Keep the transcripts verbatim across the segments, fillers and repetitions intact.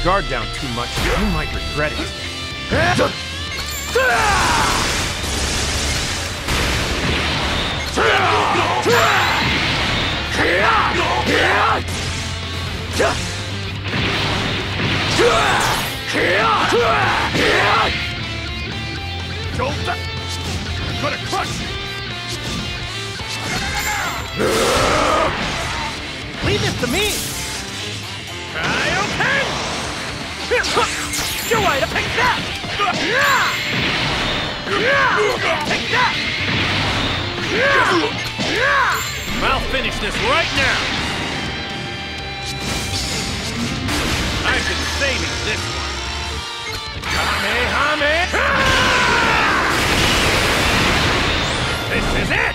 guard down too much, you might regret it. I'm gonna crush you! Leave this to me! Kaioken! You're right, take that! Take that! I'll finish this right now! I've been saving this one! Kamehameha! This is it!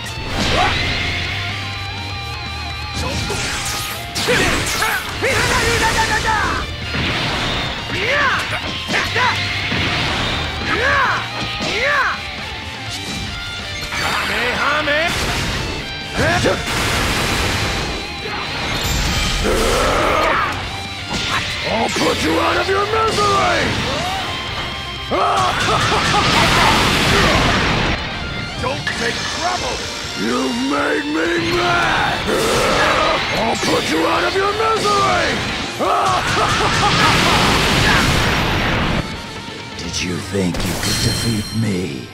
I'll put you out of your misery! Don't take trouble! You made me mad! I'll put you out of your misery! Did you think you could defeat me?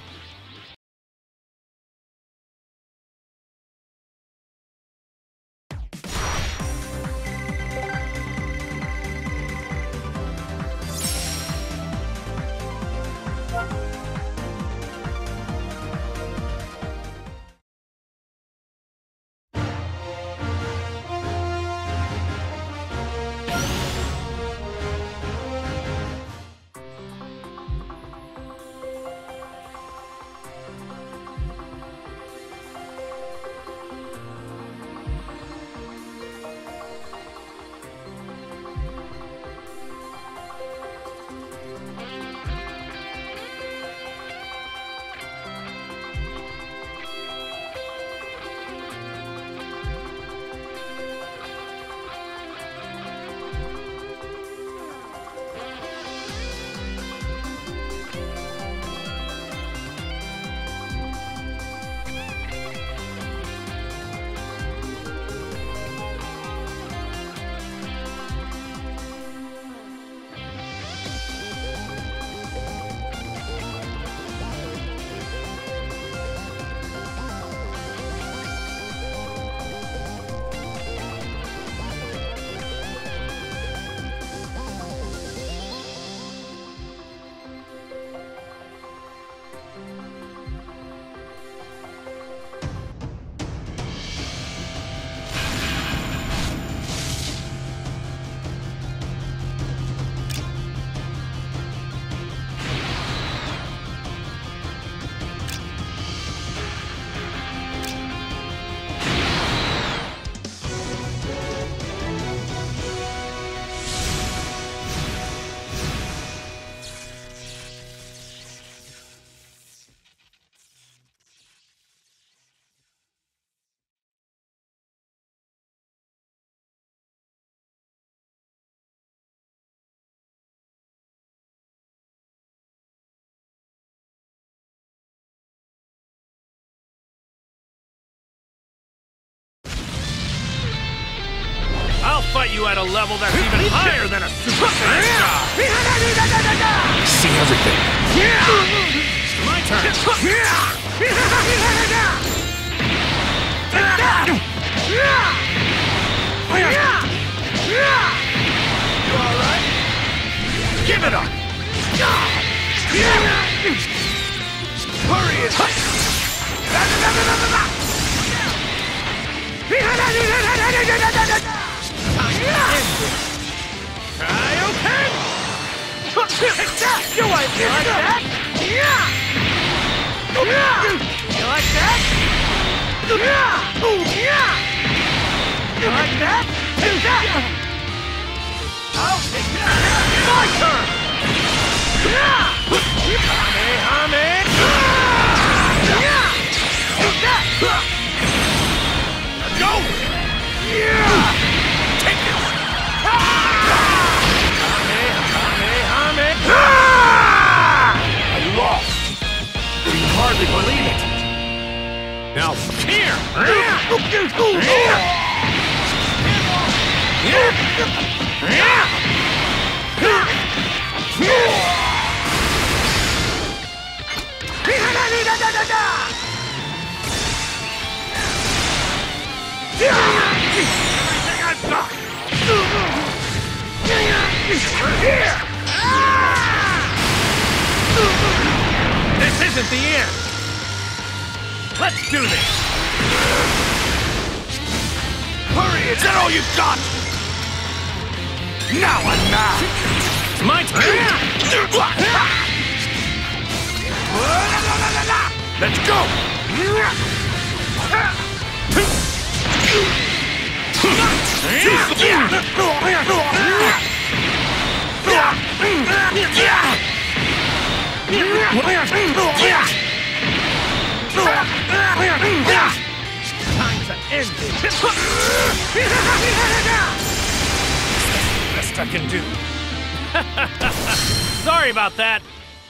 I'll fight you at a level that's even higher than a Super Saiyan God! See everything! It's my turn! Take that! You alright? Give it up! Hurry it! Kaioken! Take that! You like that? You like that? You like that? Take that! I'll take that! My turn! Kamehameha! Take that! Go! Take this! Everything I've got! This isn't the end! Let's do this! Hurry, is that all you got? Now I'm mad! It's my turn! Let's go! Time to end it! Best I can do. Sorry about that.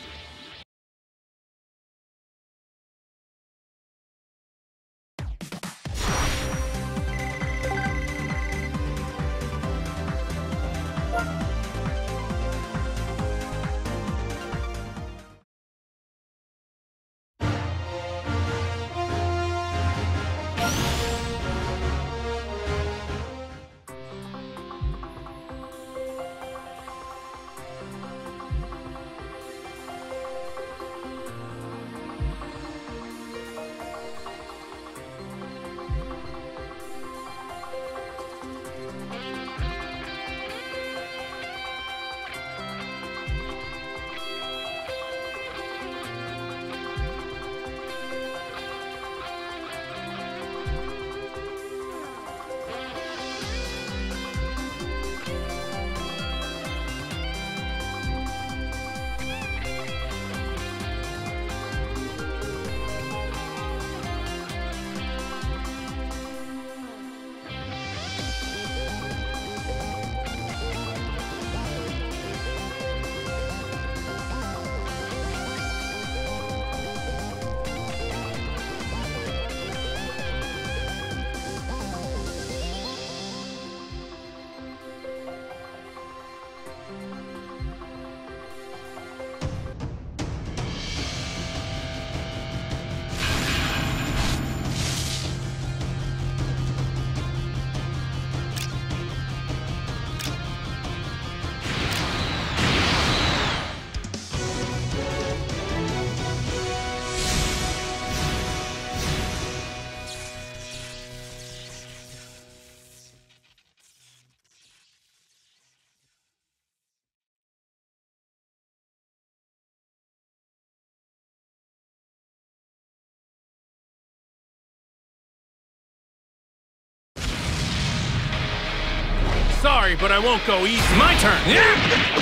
Sorry, but I won't go easy. My turn. Here.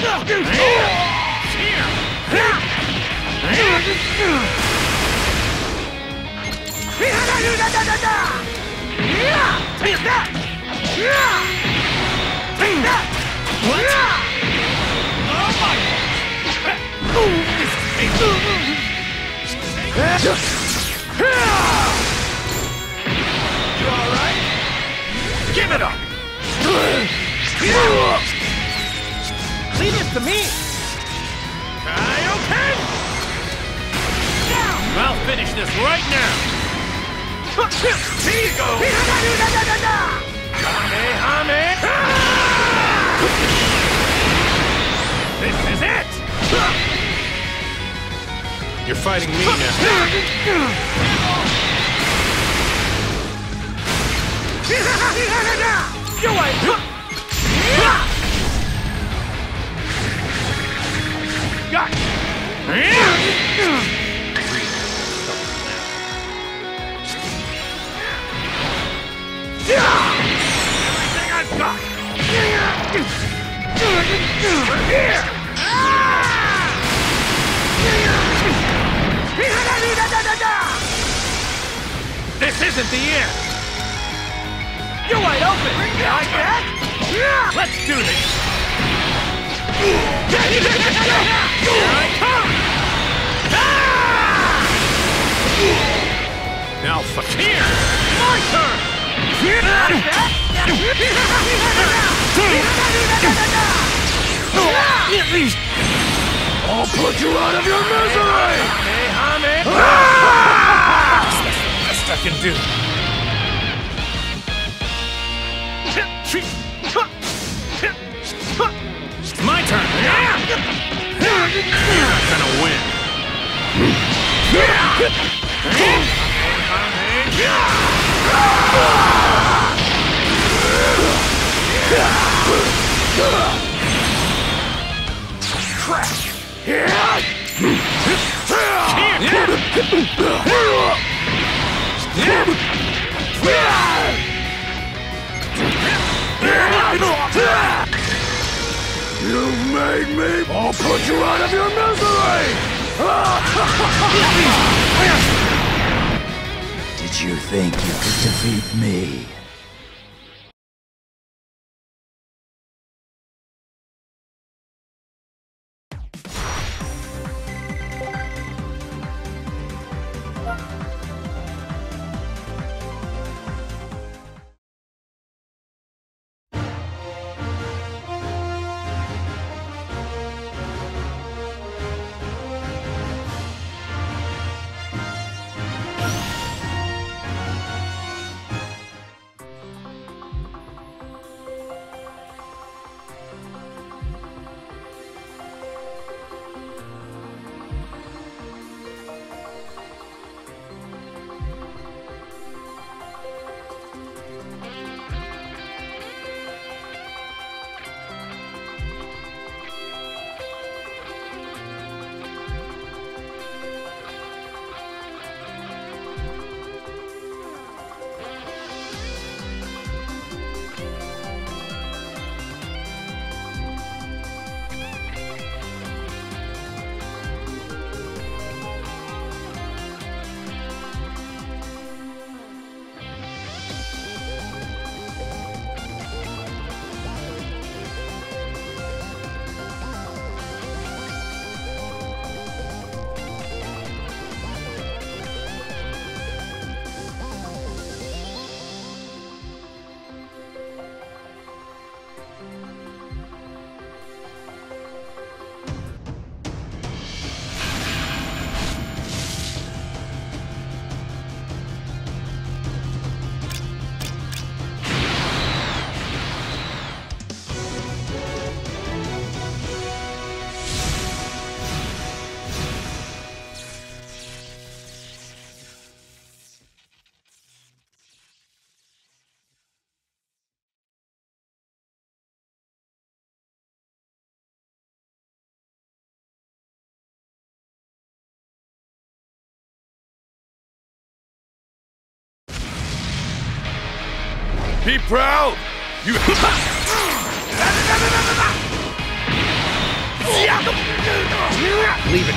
Take that! Take that! What? Oh my! You all right? Give it up! Leave it to me! Kaioken! I'll finish this right now! Here you go! Kamehame! This is it! You're fighting me now. You're right! Got it! Everything I've got! This isn't the end! You're wide open! Like that? Let's do this! Here I come! Now, fuck here! My turn! I'll put you out of your misery! Best I can do. It's my turn. You're not gonna win. Crash! You've made me! I'll put you out of your misery! Did you think you could defeat me? Be proud! You... Leave it.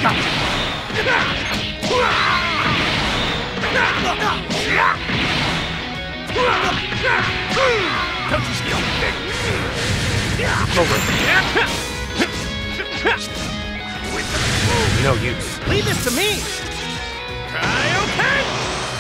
Don't you steal big. No use. Leave this to me! Kaioken!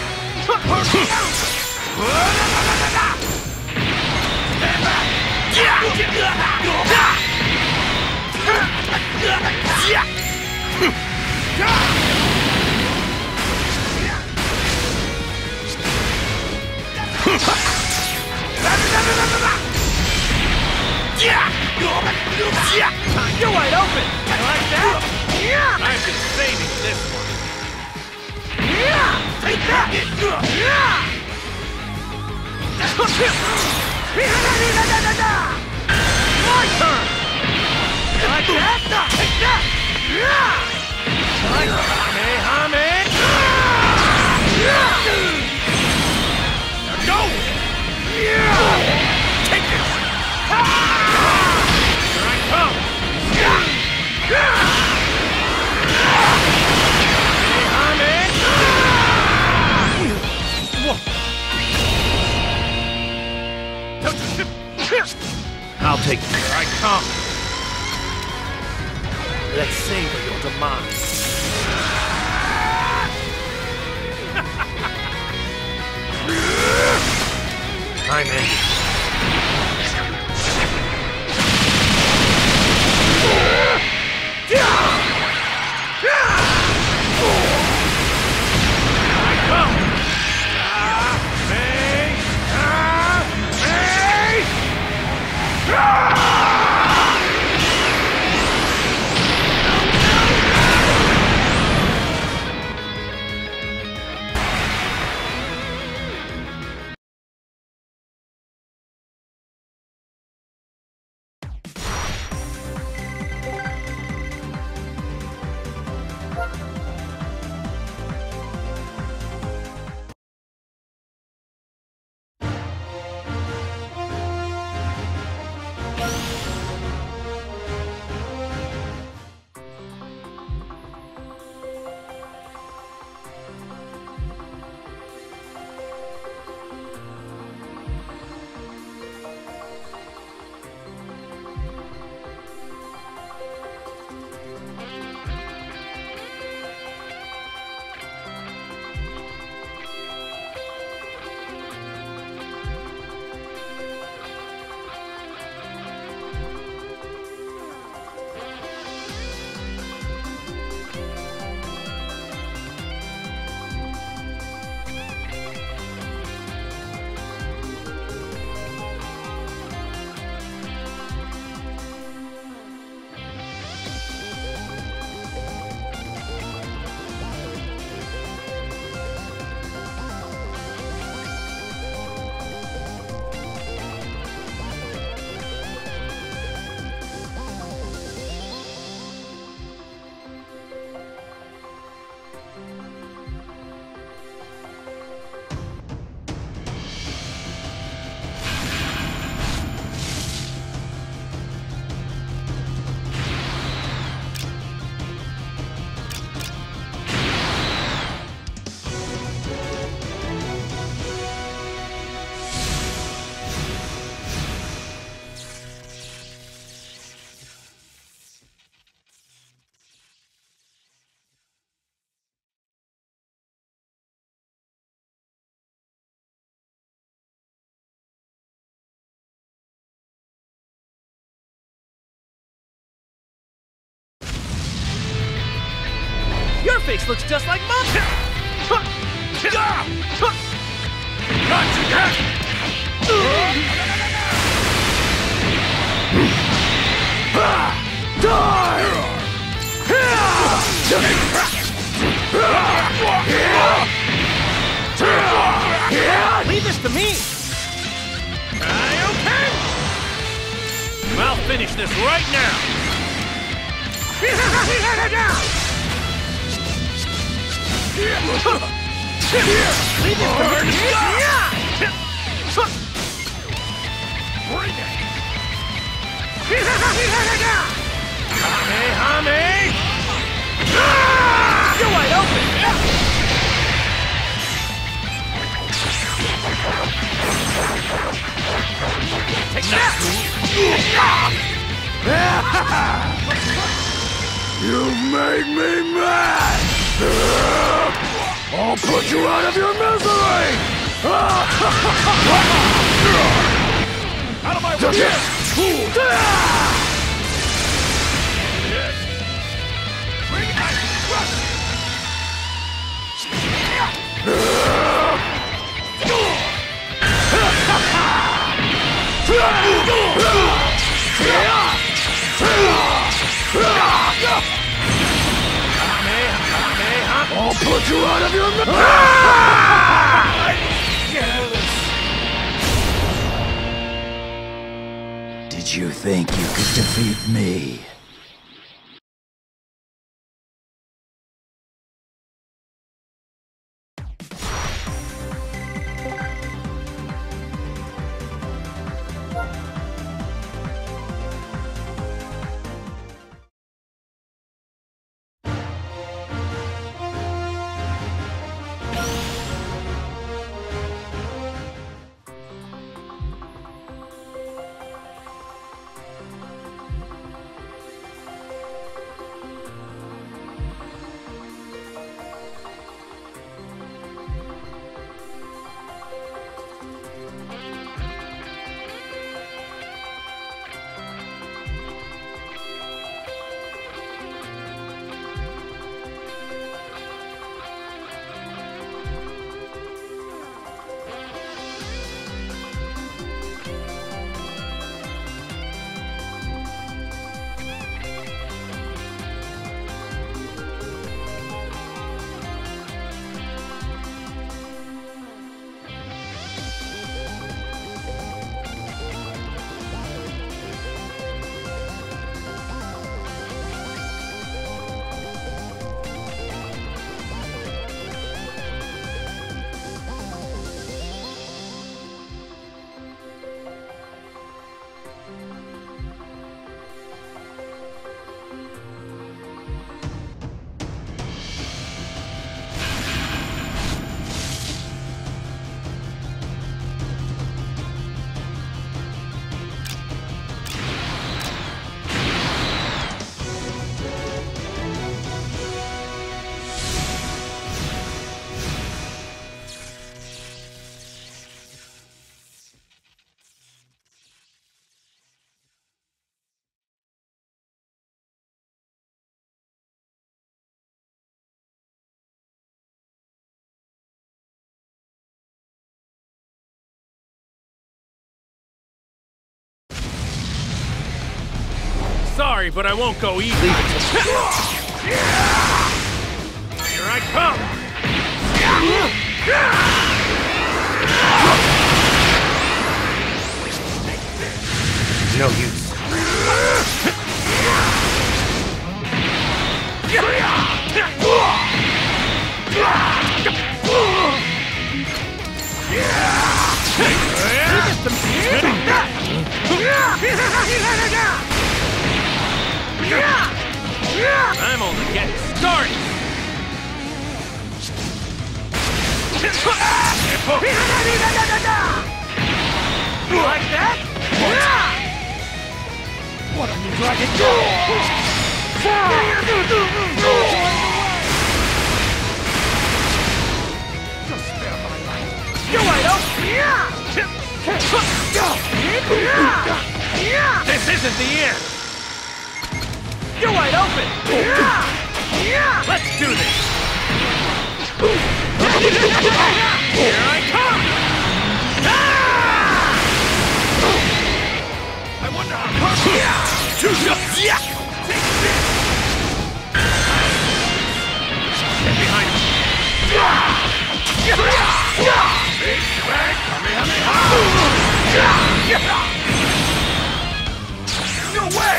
You're wide open! You like that? I've been saving this one. Take that! My turn! Like that? Take that! Like Kamehameha! Now go! Take this! Here I come! I'll take it. Here I come! Let's savor your demise. I'm ending. face looks just like Mom. Not yet! Die! Leave this to me! Kaioken! I'll finish this right now! Leave this to me! Bring it! Kamehame! You're wide open! Take that! You've made me mad! I'll put you out of your misery! Out of my way! Bring it! I'll put you out of your misery! Did you think you could defeat me? Sorry, but I won't go easy. Here I come! No use. I'm only getting started! You like that? What are you dragging? Just spare my life. You're wide open! This isn't the end! You're wide open! Let's do this! Here I come! Ah! I wonder how powerful... Yeah! Take this! Get behind me! Big bang! Kamehameha! No way!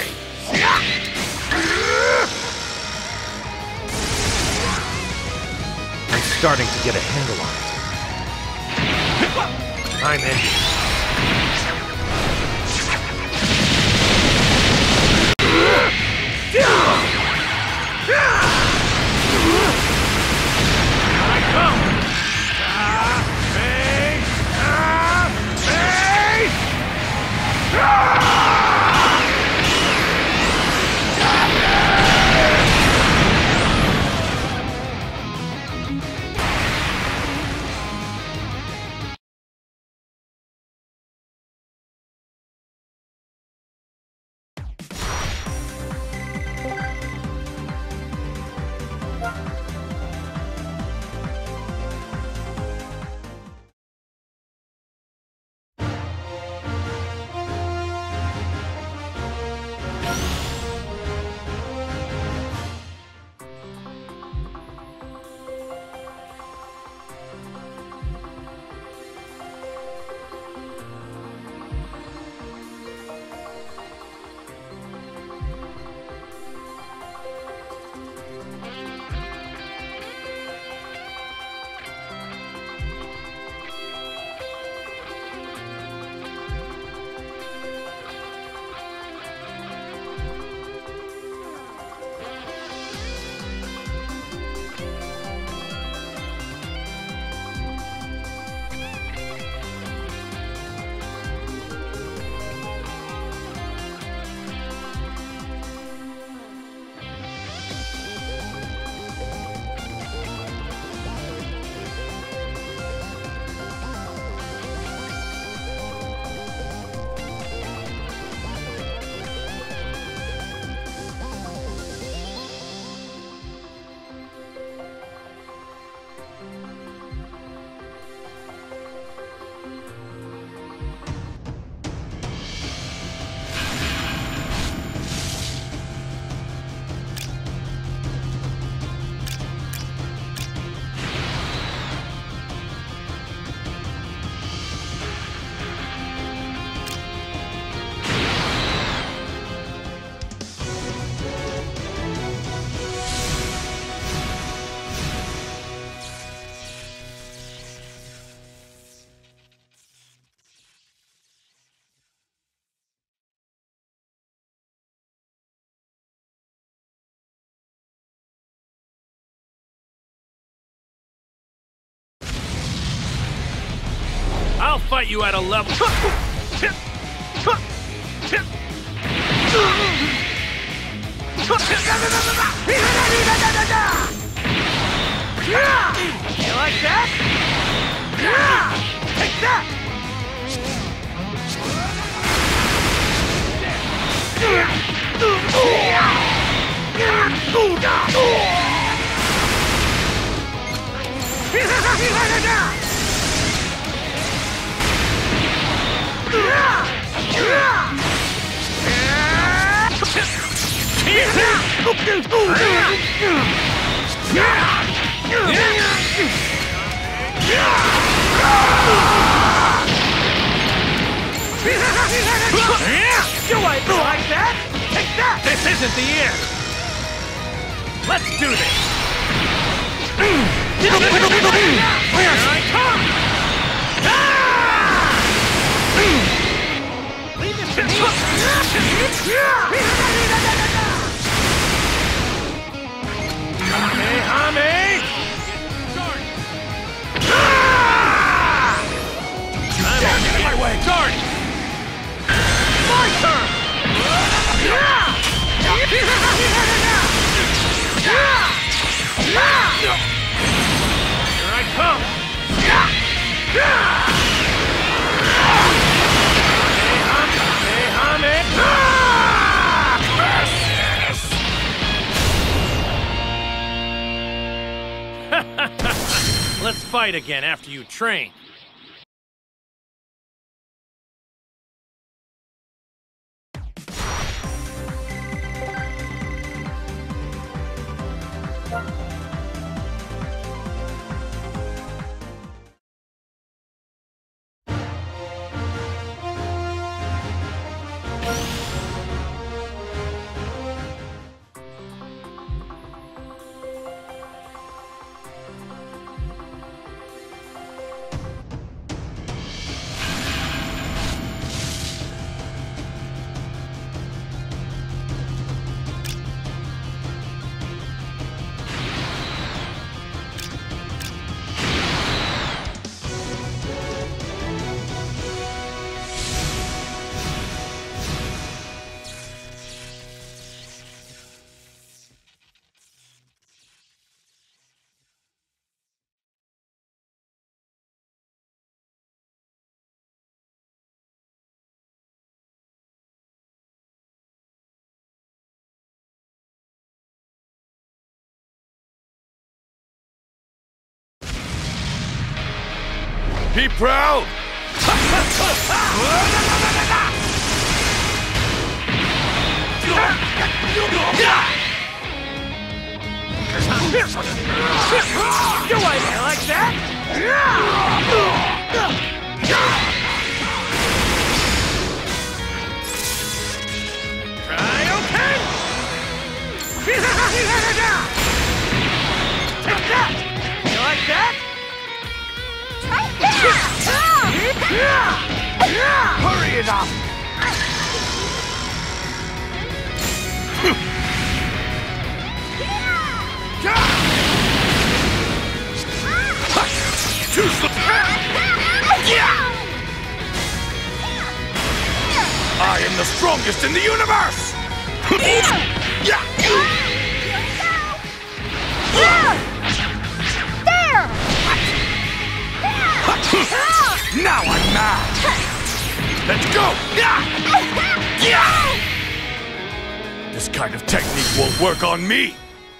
I'm starting to get a handle on it. I'm ending. I come! Ah, hey! Ah, hey! Ah! I'll fight you at a level. You like that? Take that! Do I like that? Take that! This isn't the end! Let's do this! Here I come! Leave this to me! Kamehame! I'm getting my way! Guard! My turn! Here I come! Kamehame! Let's fight again after you train. Be proud! Do I like that? Kaioken! Take that! You like that? Hurry it up! Too slow! I am the strongest in the universe! Now I'm mad! Let's go! This kind of technique won't work on me!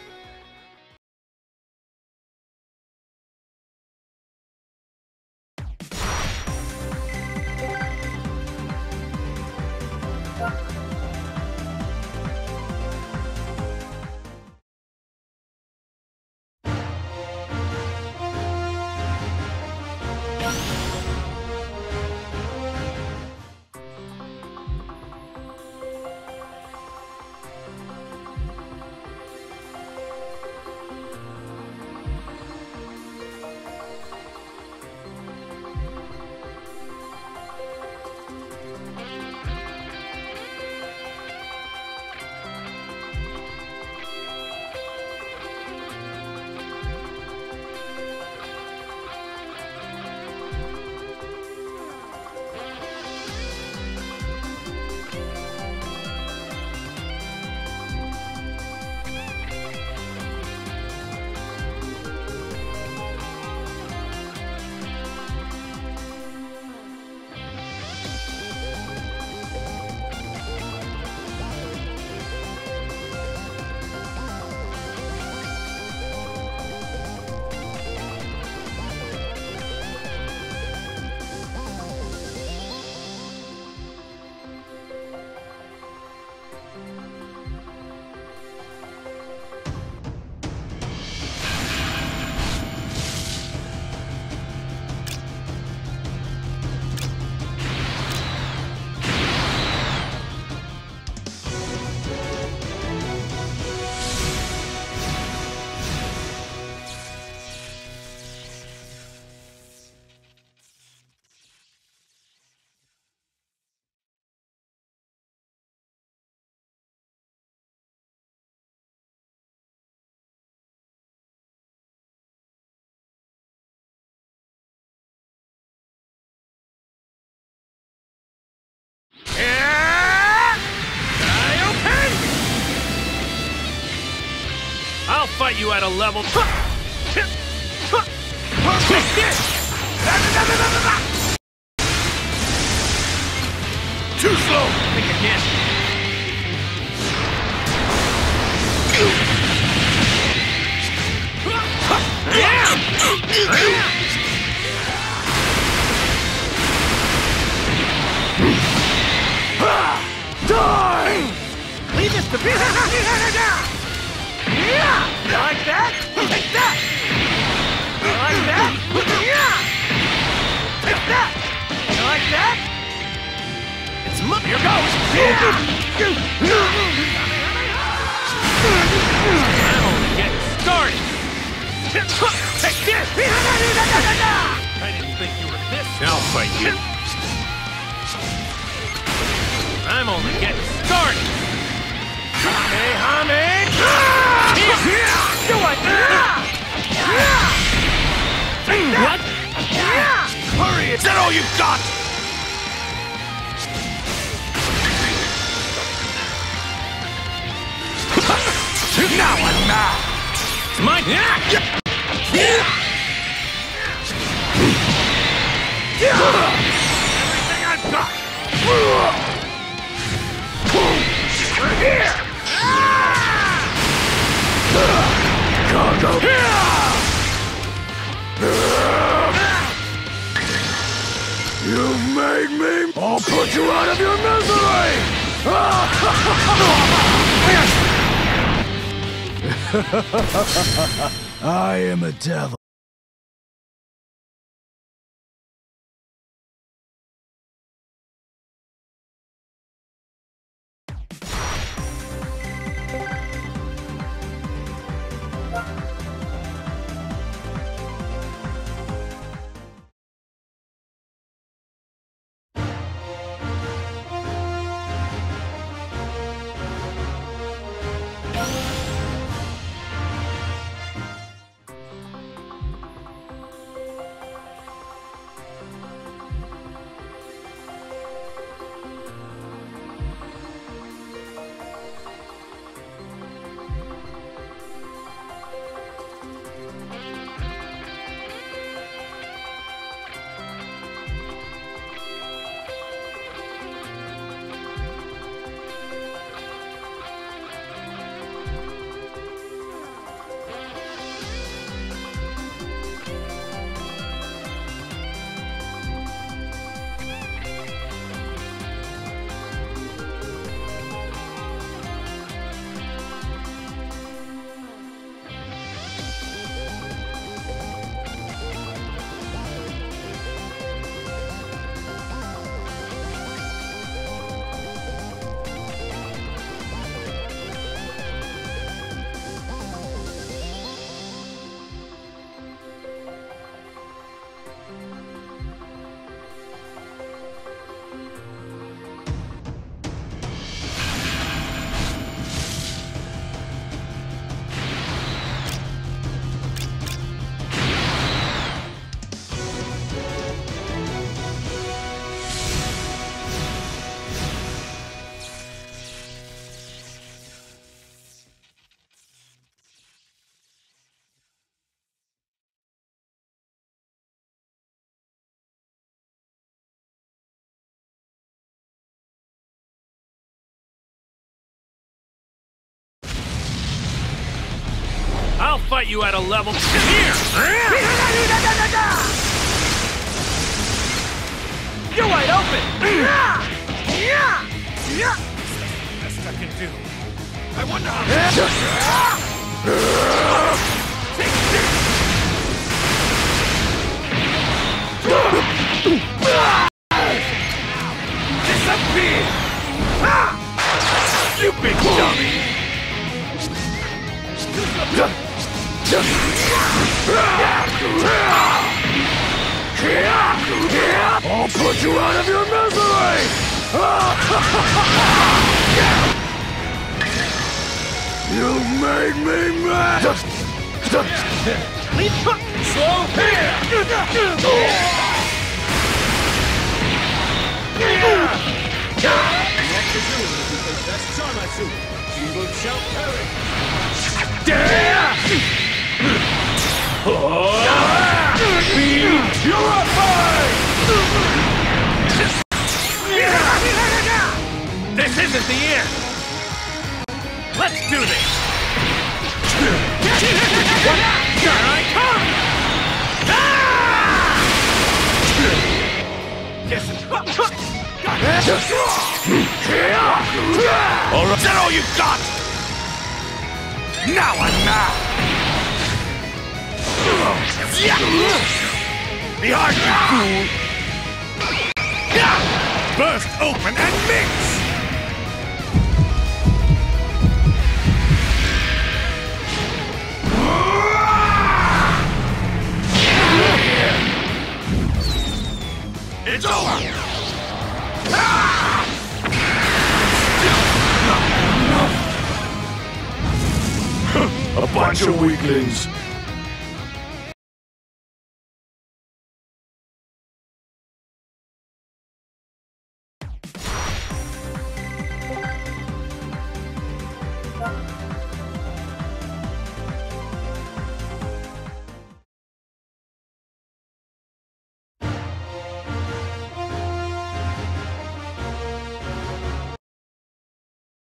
I'll fight you at a level. Too slow! Think again. Yeah! Die! Leave this to me! Yeah! Like that? Take that! Like that? Yeah! Take that! Like that? It's my... Here goes! I'm only getting started! Take this! I didn't think you were this. I'll fight you. I'm only getting started! Hey, Hame! Do it! What? Hurry! Is that all you got? Now I'm mad! It's mine! Everything I've got! Here! Go, You've made me! I'll put you out of your misery! I am a devil. I'll fight you at a level. Here! You're wide open! Best I can do. I wonder how... Disappear! You big dummy! I'll put you out of your misery! You've made me mad! Slow here! Evil shall perish! You're a fight! This isn't the end! Let's do this! Here I come! All right. Is that all you got? Now I'm mad. Behind you, fool! Burst open and mix! It's over! A bunch of weaklings.